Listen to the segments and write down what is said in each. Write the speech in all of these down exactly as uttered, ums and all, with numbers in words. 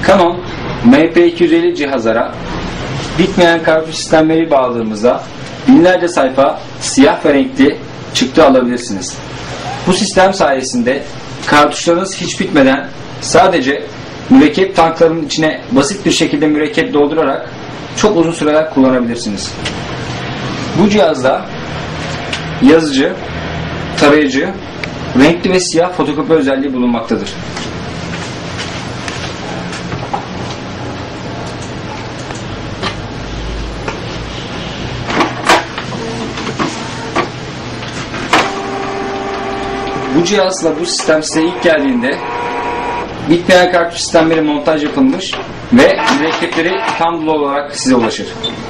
Canon M P iki yüz elli cihazlara bitmeyen kartuş sistemleri bağladığımızda binlerce sayfa siyah ve renkli çıktı alabilirsiniz. Bu sistem sayesinde kartuşlarınız hiç bitmeden sadece mürekkep tanklarının içine basit bir şekilde mürekkep doldurarak çok uzun süreler kullanabilirsiniz. Bu cihazda yazıcı, tarayıcı, renkli ve siyah fotokopi özelliği bulunmaktadır. Bu cihazla bu sistem size ilk geldiğinde bitmeyen kartuş sistemleri montaj yapılmış ve mürekkepleri tam dolu olarak size ulaşır.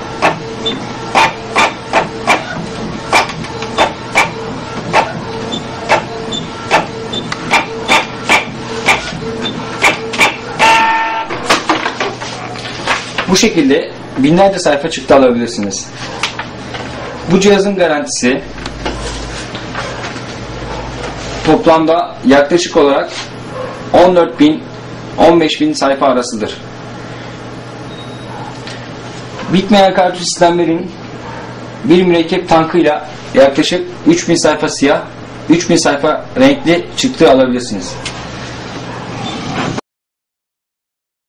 Bu şekilde binlerce sayfa çıktı alabilirsiniz. Bu cihazın garantisi toplamda yaklaşık olarak on dört bin on beş bin sayfa arasıdır. Bitmeyen kartuş sistemlerin bir mürekkep tankıyla yaklaşık üç bin sayfa siyah, üç bin sayfa renkli çıktı alabilirsiniz.